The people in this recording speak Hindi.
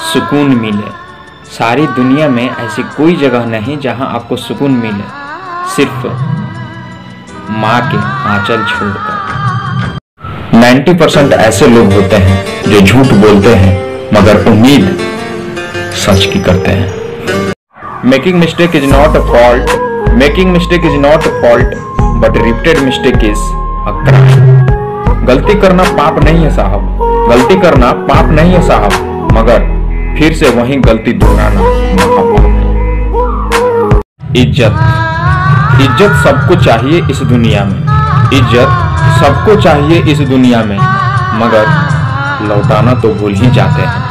सुकून मिले। सारी दुनिया में ऐसी कोई जगह नहीं जहां आपको सुकून मिले, सिर्फ माँ के आंचल छोड़कर। 90% ऐसे लोग होते हैं जो झूठ बोलते हैं मगर उम्मीद सच की करते हैं। Making mistake is not a fault, making mistake is not a fault, but repeated mistake is a crime. गलती करना पाप नहीं है साहब, गलती करना पाप नहीं है साहब, मगर फिर से वही गलती दोहराना महापाप है। इज्जत, इज्जत सबको चाहिए इस दुनिया में, इज्जत सबको चाहिए इस दुनिया में, मगर लौटाना तो भूल ही जाते हैं।